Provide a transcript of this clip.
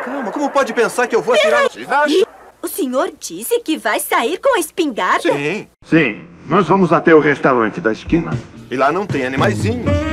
Calma, como pode pensar que eu vou atirar no... O senhor disse que vai sair com a espingarda? Sim. Sim, nós vamos até o restaurante da esquina. E lá não tem animaizinhos.